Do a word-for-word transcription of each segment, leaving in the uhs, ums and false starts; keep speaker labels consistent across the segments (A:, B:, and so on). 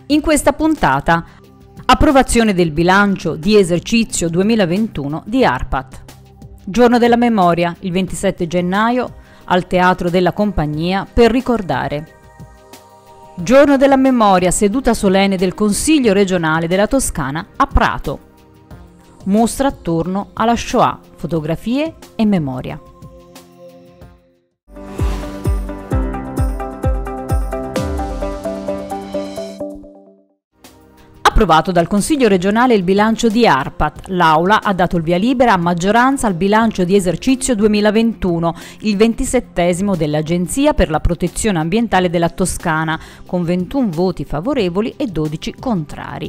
A: In questa puntata, approvazione del bilancio di esercizio duemilaventuno di ARPAT. Giorno della memoria, il ventisette gennaio, al Teatro della Compagnia per ricordare. Giorno della memoria, seduta solenne del Consiglio regionale della Toscana a Prato. Mostra attorno alla Shoah, fotografie e memoria. Approvato dal Consiglio regionale il bilancio di ARPAT, l'Aula ha dato il via libera a maggioranza al bilancio di esercizio duemilaventuno, il ventisettesimo dell'Agenzia per la protezione ambientale della Toscana, con ventuno voti favorevoli e dodici contrari.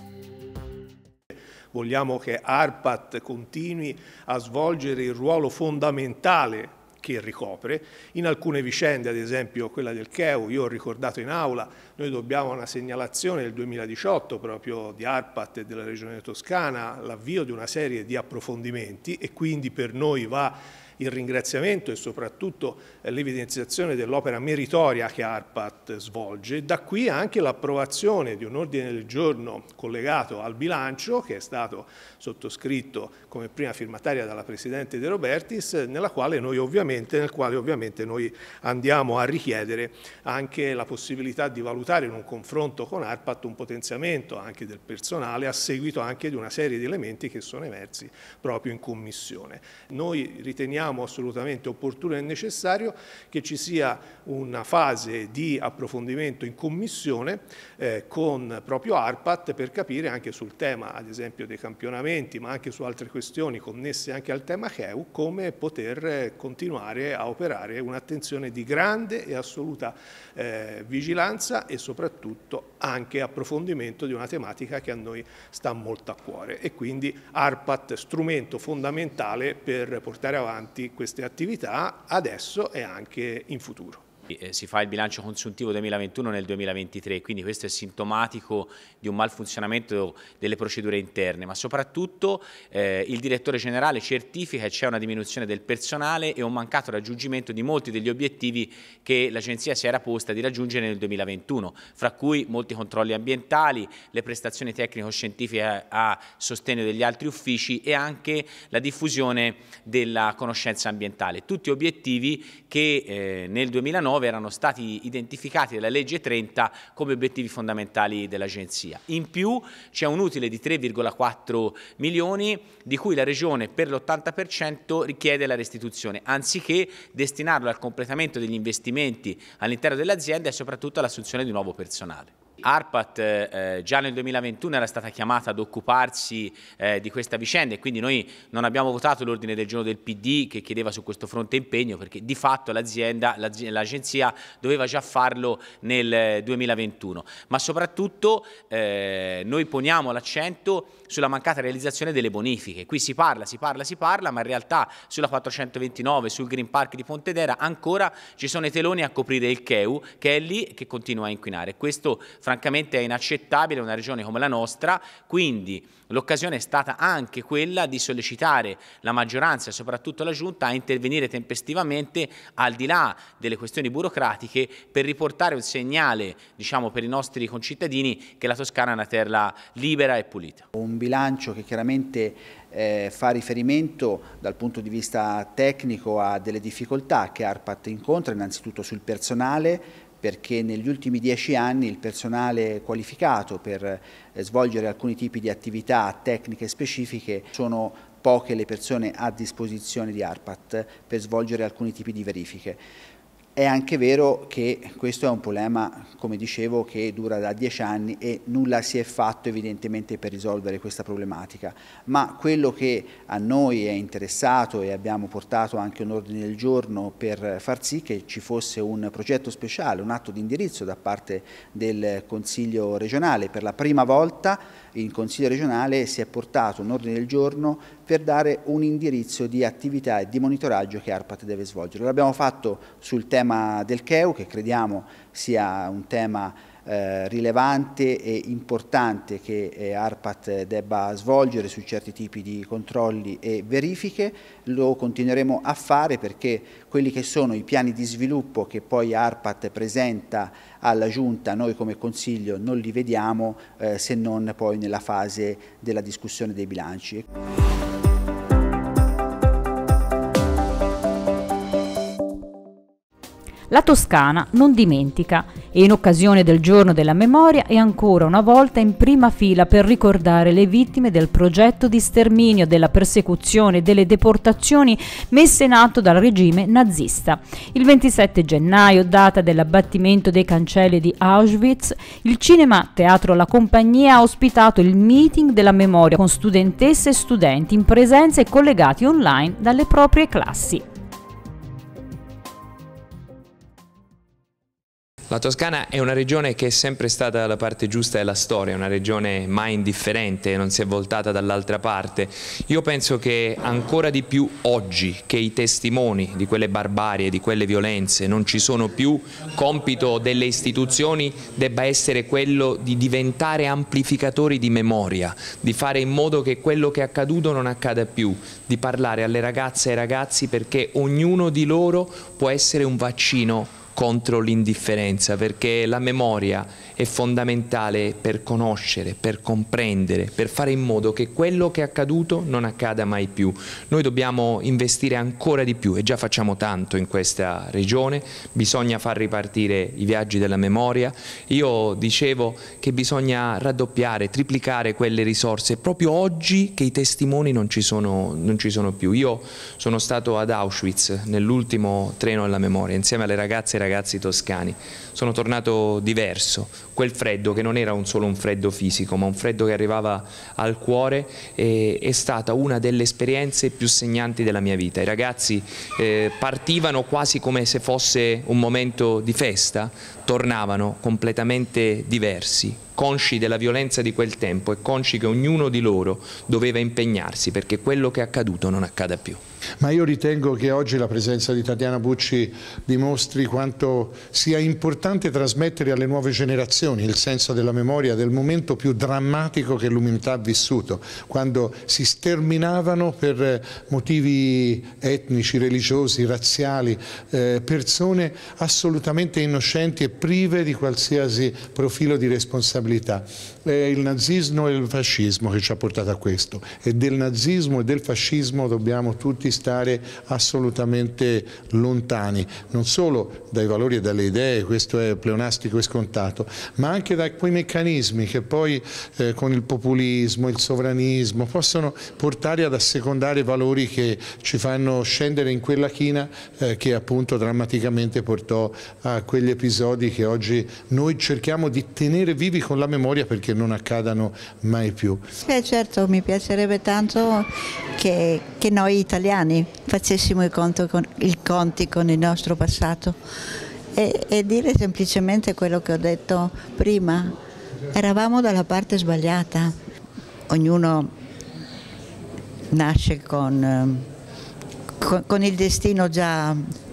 B: Vogliamo che ARPAT continui a svolgere il ruolo fondamentale che ricopre. In alcune vicende, ad esempio quella del C E U, io ho ricordato in aula, noi dobbiamo una segnalazione del duemiladiciotto proprio di ARPAT e della Regione Toscana, l'avvio di una serie di approfondimenti e quindi per noi va il ringraziamento e soprattutto l'evidenziazione dell'opera meritoria che ARPAT svolge. Da qui anche l'approvazione di un ordine del giorno collegato al bilancio che è stato sottoscritto come prima firmataria dalla Presidente De Robertis, nella quale noi ovviamente, nel quale ovviamente noi andiamo a richiedere anche la possibilità di valutare in un confronto con ARPAT un potenziamento anche del personale a seguito anche di una serie di elementi che sono emersi proprio in Commissione. Noi riteniamo assolutamente opportuno e necessario che ci sia una fase di approfondimento in Commissione eh, con proprio ARPAT per capire anche sul tema, ad esempio, dei campionamenti, ma anche su altre questioni connesse anche al tema C E U, come poter continuare a operare un'attenzione di grande e assoluta eh, vigilanza e soprattutto anche approfondimento di una tematica che a noi sta molto a cuore e quindi ARPAT strumento fondamentale per portare avanti queste attività adesso e anche in futuro.
C: Si fa il bilancio consuntivo duemilaventuno nel duemilaventitré, quindi questo è sintomatico di un malfunzionamento delle procedure interne, ma soprattutto eh, il direttore generale certifica che c'è una diminuzione del personale e un mancato raggiungimento di molti degli obiettivi che l'Agenzia si era posta di raggiungere nel duemilaventuno, fra cui molti controlli ambientali, le prestazioni tecnico-scientifiche a sostegno degli altri uffici e anche la diffusione della conoscenza ambientale. Tutti obiettivi che eh, nel duemilanove erano stati identificati dalla legge trenta come obiettivi fondamentali dell'Agenzia. In più c'è un utile di tre virgola quattro milioni di cui la Regione per l'ottanta per cento richiede la restituzione, anziché destinarlo al completamento degli investimenti all'interno dell'azienda e soprattutto all'assunzione di nuovo personale. ARPAT eh, già nel duemilaventuno era stata chiamata ad occuparsi eh, di questa vicenda e quindi noi non abbiamo votato l'ordine del giorno del P D che chiedeva su questo fronte impegno perché di fatto l'azienda, l'agenzia doveva già farlo nel duemilaventuno, ma soprattutto eh, noi poniamo l'accento sulla mancata realizzazione delle bonifiche. Qui si parla, si parla, si parla, ma in realtà sulla quattrocentoventinove, sul Green Park di Pontedera ancora ci sono i teloni a coprire il C E U che è lì e che continua a inquinare. Questo francamente è inaccettabile in una regione come la nostra, quindi l'occasione è stata anche quella di sollecitare la maggioranza e soprattutto la Giunta a intervenire tempestivamente al di là delle questioni burocratiche per riportare un segnale, diciamo, per i nostri concittadini che la Toscana è una terra libera e pulita.
D: Un bilancio che chiaramente eh, fa riferimento dal punto di vista tecnico a delle difficoltà che ARPAT incontra innanzitutto sul personale, perché negli ultimi dieci anni il personale qualificato per eh, svolgere alcuni tipi di attività tecniche specifiche sono poche le persone a disposizione di ARPAT per svolgere alcuni tipi di verifiche. È anche vero che questo è un problema, come dicevo, che dura da dieci anni e nulla si è fatto evidentemente per risolvere questa problematica, ma quello che a noi è interessato e abbiamo portato anche un ordine del giorno per far sì che ci fosse un progetto speciale, un atto di indirizzo da parte del Consiglio regionale. Per la prima volta in Consiglio regionale si è portato un ordine del giorno per dare un indirizzo di attività e di monitoraggio che ARPAT deve svolgere. L'abbiamo fatto sul tema del C E U, che crediamo sia un tema eh, rilevante e importante che eh, ARPAT debba svolgere su certi tipi di controlli e verifiche. Lo continueremo a fare perché quelli che sono i piani di sviluppo che poi ARPAT presenta alla Giunta, noi come Consiglio non li vediamo eh, se non poi nella fase della discussione dei bilanci.
A: La Toscana non dimentica e in occasione del Giorno della Memoria è ancora una volta in prima fila per ricordare le vittime del progetto di sterminio, della persecuzione e delle deportazioni messe in atto dal regime nazista. Il ventisette gennaio, data dell'abbattimento dei cancelli di Auschwitz, il Cinema Teatro La Compagnia ha ospitato il meeting della memoria con studentesse e studenti in presenza e collegati online dalle proprie classi.
E: La Toscana è una regione che è sempre stata dalla parte giusta della storia, è una regione mai indifferente, non si è voltata dall'altra parte. Io penso che ancora di più oggi che i testimoni di quelle barbarie, di quelle violenze non ci sono più, compito delle istituzioni debba essere quello di diventare amplificatori di memoria, di fare in modo che quello che è accaduto non accada più, di parlare alle ragazze e ai ragazzi perché ognuno di loro può essere un vaccino contro l'indifferenza, perché la memoria è fondamentale per conoscere, per comprendere, per fare in modo che quello che è accaduto non accada mai più. Noi dobbiamo investire ancora di più e già facciamo tanto in questa regione, bisogna far ripartire i viaggi della memoria. Io dicevo che bisogna raddoppiare, triplicare quelle risorse proprio oggi che i testimoni non ci sono, non ci sono più. Io sono stato ad Auschwitz nell'ultimo treno della memoria insieme alle ragazze e ragazzi toscani. Sono tornato diverso, quel freddo che non era un solo un freddo fisico ma un freddo che arrivava al cuore e, è stata una delle esperienze più segnanti della mia vita. I ragazzi eh, partivano quasi come se fosse un momento di festa, tornavano completamente diversi, consci della violenza di quel tempo e consci che ognuno di loro doveva impegnarsi perché quello che è accaduto non accada più.
F: Ma io ritengo che oggi la presenza di Tatiana Bucci dimostri quanto sia importante trasmettere alle nuove generazioni il senso della memoria del momento più drammatico che l'umanità ha vissuto, quando si sterminavano per motivi etnici, religiosi, razziali, eh, persone assolutamente innocenti e prive di qualsiasi profilo di responsabilità. È il nazismo e il fascismo che ci ha portato a questo e del nazismo e del fascismo dobbiamo tutti stare assolutamente lontani, non solo dai valori e dalle idee, questo è pleonastico e scontato, ma anche da quei meccanismi che poi eh, con il populismo, il sovranismo possono portare ad assecondare valori che ci fanno scendere in quella china eh, che appunto drammaticamente portò a quegli episodi che oggi noi cerchiamo di tenere vivi con la memoria perché non accadano mai più.
G: Beh, certo, mi piacerebbe tanto che, che noi italiani facessimo i conti con, il conti con il nostro passato e, e dire semplicemente quello che ho detto prima. Eravamo dalla parte sbagliata, ognuno nasce con, con, con il destino già,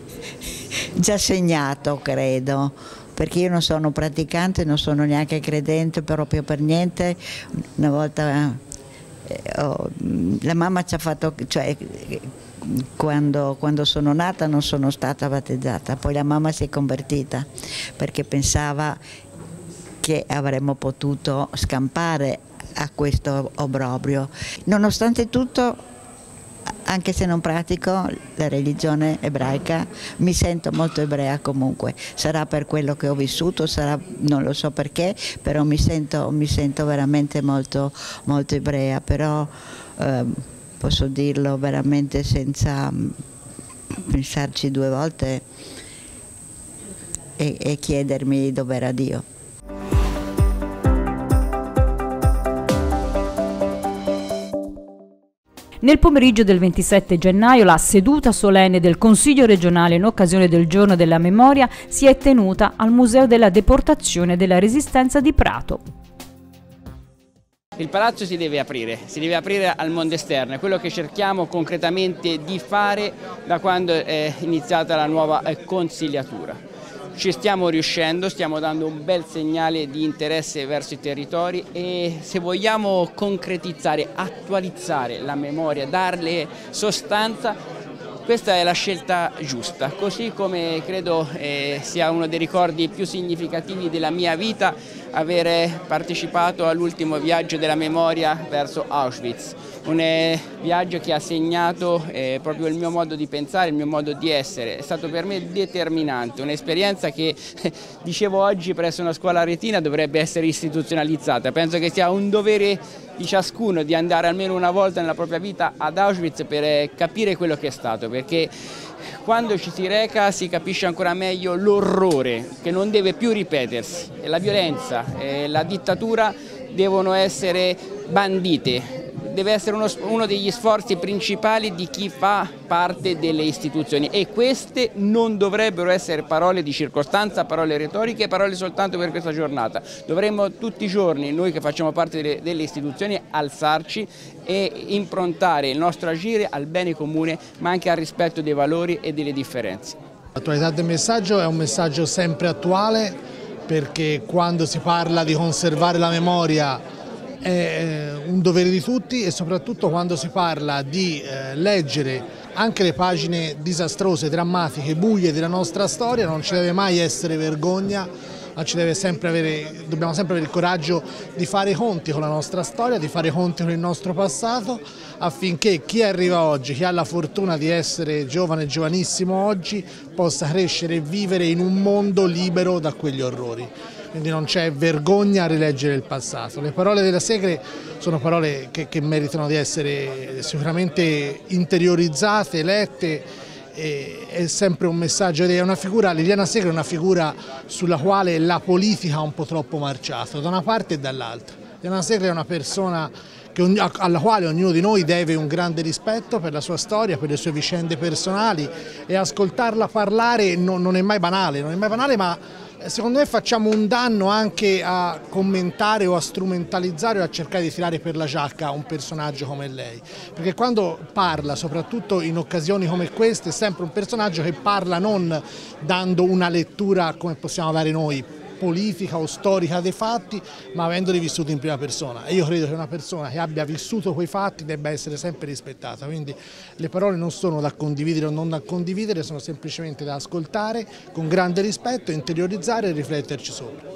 G: già segnato, credo. Perché io non sono praticante, non sono neanche credente proprio per niente. Una volta eh, oh, la mamma ci ha fatto, cioè quando, quando sono nata non sono stata battezzata, poi la mamma si è convertita perché pensava che avremmo potuto scampare a questo obbrobrio. Nonostante tutto, anche se non pratico la religione ebraica, mi sento molto ebrea comunque, sarà per quello che ho vissuto, sarà, non lo so perché, però mi sento, mi sento veramente molto, molto ebrea, però eh, posso dirlo veramente senza pensarci due volte e, e chiedermi dov'era Dio.
A: Nel pomeriggio del ventisette gennaio la seduta solenne del Consiglio regionale in occasione del Giorno della Memoria si è tenuta al Museo della Deportazione e della Resistenza di Prato.
H: Il palazzo si deve aprire, si deve aprire al mondo esterno, è quello che cerchiamo concretamente di fare da quando è iniziata la nuova consigliatura. ci stiamo riuscendo, stiamo dando un bel segnale di interesse verso i territori e se vogliamo concretizzare, attualizzare la memoria, darle sostanza, questa è la scelta giusta, così come credo eh, sia uno dei ricordi più significativi della mia vita avere partecipato all'ultimo viaggio della memoria verso Auschwitz, un eh, viaggio che ha segnato eh, proprio il mio modo di pensare, il mio modo di essere, è stato per me determinante, un'esperienza che dicevo oggi presso una scuola aretina dovrebbe essere istituzionalizzata, penso che sia un dovere di ciascuno di andare almeno una volta nella propria vita ad Auschwitz per eh, capire quello che è stato, perché quando ci si reca si capisce ancora meglio l'orrore che non deve più ripetersi, la violenza e la dittatura devono essere bandite. Deve essere uno, uno degli sforzi principali di chi fa parte delle istituzioni e queste non dovrebbero essere parole di circostanza, parole retoriche, parole soltanto per questa giornata. Dovremmo tutti i giorni, noi che facciamo parte delle, delle istituzioni, alzarci e improntare il nostro agire al bene comune ma anche al rispetto dei valori e delle differenze.
I: L'attualità del messaggio è un messaggio sempre attuale perché quando si parla di conservare la memoria è un dovere di tutti e soprattutto quando si parla di eh, leggere anche le pagine disastrose, drammatiche, buie della nostra storia non ci deve mai essere vergogna, ma ci deve sempre avere, dobbiamo sempre avere il coraggio di fare i conti con la nostra storia, di fare i conti con il nostro passato affinché chi arriva oggi, chi ha la fortuna di essere giovane, giovanissimo oggi, possa crescere e vivere in un mondo libero da quegli orrori. Quindi non c'è vergogna a rileggere il passato. Le parole della Segre sono parole che, che meritano di essere sicuramente interiorizzate, lette, e, è sempre un messaggio, è una figura, Liliana Segre è una figura sulla quale la politica ha un po' troppo marciato, da una parte e dall'altra. Liliana Segre è una persona che, alla quale ognuno di noi deve un grande rispetto per la sua storia, per le sue vicende personali e ascoltarla parlare non, non è mai banale, non è mai banale ma secondo me facciamo un danno anche a commentare o a strumentalizzare o a cercare di tirare per la giacca un personaggio come lei, perché quando parla, soprattutto in occasioni come queste, è sempre un personaggio che parla non dando una lettura come possiamo dare noi, politica o storica dei fatti, ma avendoli vissuti in prima persona. E io credo che una persona che abbia vissuto quei fatti debba essere sempre rispettata, quindi le parole non sono da condividere o non da condividere, sono semplicemente da ascoltare con grande rispetto, interiorizzare e rifletterci sopra.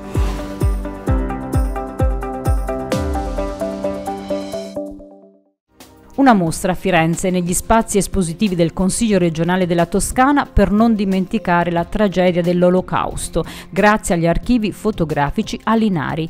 A: Una mostra a Firenze negli spazi espositivi del Consiglio regionale della Toscana per non dimenticare la tragedia dell'Olocausto, grazie agli archivi fotografici Alinari.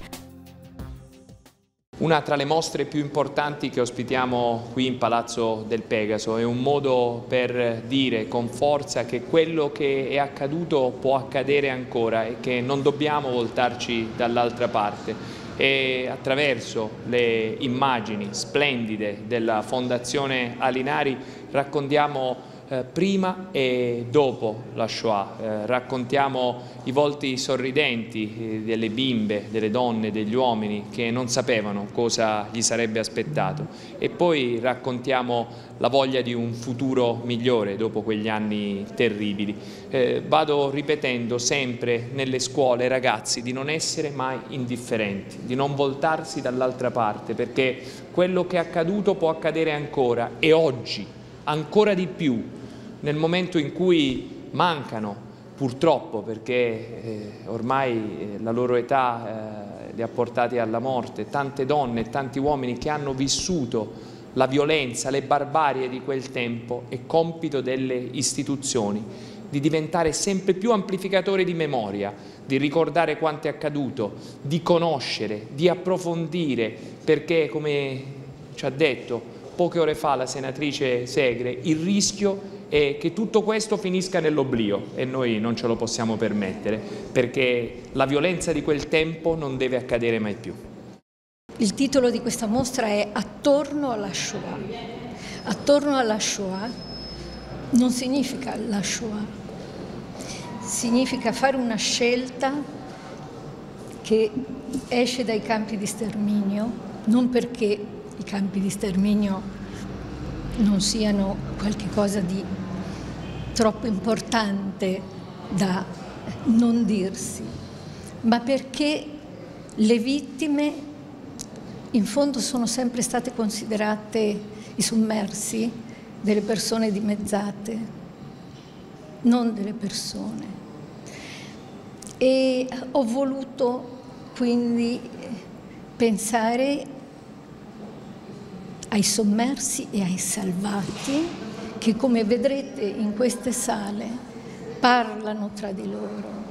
E: Una tra le mostre più importanti che ospitiamo qui in Palazzo del Pegaso, è un modo per dire con forza che quello che è accaduto può accadere ancora e che non dobbiamo voltarci dall'altra parte. E attraverso le immagini splendide della Fondazione Alinari raccontiamo eh, prima e dopo la Shoah, eh, raccontiamo i volti sorridenti eh, delle bimbe, delle donne, degli uomini che non sapevano cosa gli sarebbe aspettato e poi raccontiamo la voglia di un futuro migliore dopo quegli anni terribili. Eh, vado ripetendo sempre nelle scuole ai ragazzi di non essere mai indifferenti, di non voltarsi dall'altra parte, perché quello che è accaduto può accadere ancora e oggi ancora di più, nel momento in cui mancano, purtroppo, perché eh, ormai eh, la loro età eh, li ha portati alla morte, tante donne e tanti uomini che hanno vissuto la violenza, le barbarie di quel tempo, è compito delle istituzioni di diventare sempre più amplificatori di memoria, di ricordare quanto è accaduto, di conoscere, di approfondire, perché come ci ha detto poche ore fa la senatrice Segre, il rischio è che tutto questo finisca nell'oblio e noi non ce lo possiamo permettere, perché la violenza di quel tempo non deve accadere mai più.
J: Il titolo di questa mostra è Attorno alla Shoah. Attorno alla Shoah non significa la Shoah, significa fare una scelta che esce dai campi di sterminio, non perché i campi di sterminio non siano qualche cosa di troppo importante da non dirsi, ma perché le vittime in fondo sono sempre state considerate i sommersi delle persone dimezzate, non delle persone. E ho voluto quindi pensare ai sommersi e ai salvati che, come vedrete in queste sale, parlano tra di loro,